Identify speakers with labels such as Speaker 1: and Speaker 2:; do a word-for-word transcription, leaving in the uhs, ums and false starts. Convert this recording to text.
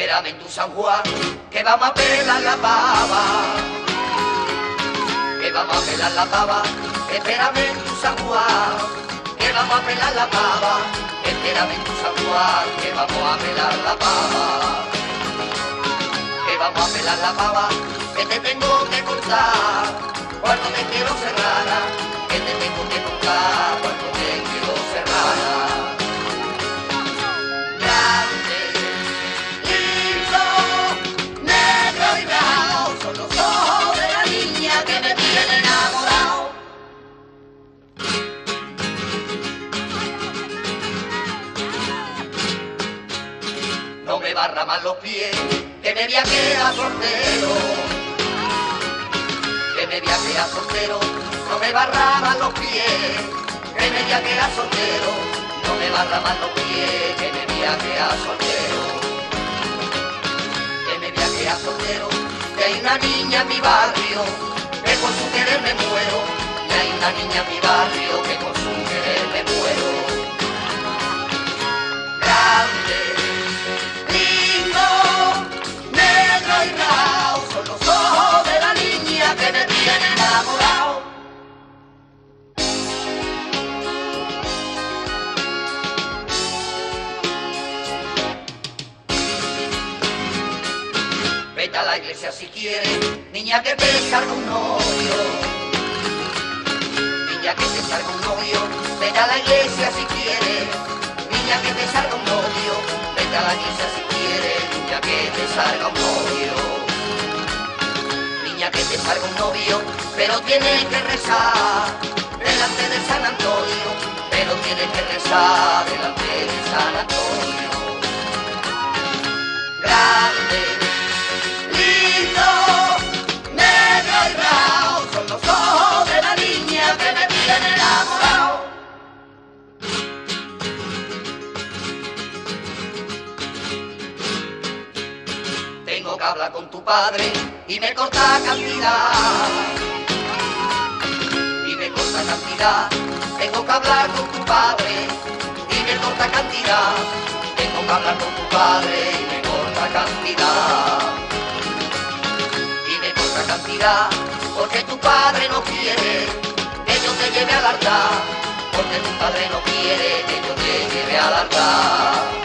Speaker 1: Espérame en tu San Juan, que vamos a pelar la pava. Que vamos a pelar la pava. Espérame en tu San Juan, que vamos a pelar la pava. Espérame en tu San Juan, que vamos a pelar la pava. Que vamos a pelar la pava, que te tengo que contar cuando te quiero cerrada, que te tengo que contar cuando te quiero cerrada. Grande, lindo, negro y bravo, son los ojos de la niña que me tienen enamorado. No me barra más los pies, que me voy a quedar soltero, que me voy a quedar soltero, no me barra más los pies, que me voy a quedar soltero, no me barra más los pies, que me voy a quedar soltero, que me voy a quedar soltero, que hay una niña en mi barrio, que con su querer me muero, y hay una niña en mi barrio, que con su querer me muero. Grande, son los ojos de la niña que me tienen enamorado. Vete a la iglesia si quieres, niña, que te salga un novio. Niña, que te salga un novio. Vete a la iglesia si quieres, niña, que te salga un novio. Vete a la iglesia si quieres, niña, que te salga un novio. Niña, que te salga un novio, pero tienes que rezar delante de San Antonio, pero tienes que rezar delante de San Antonio. Grande, lindo, negro y bravo, son los ojos de la niña que me tienen enamorado. Tengo que hablar con tu padre y me corta cantidad, y me corta cantidad. Tengo que hablar con tu padre y me corta cantidad. Tengo que hablar con tu padre y me corta cantidad, y me corta cantidad, porque tu padre no quiere que yo te lleve al altar, porque tu padre no quiere que yo te lleve al altar.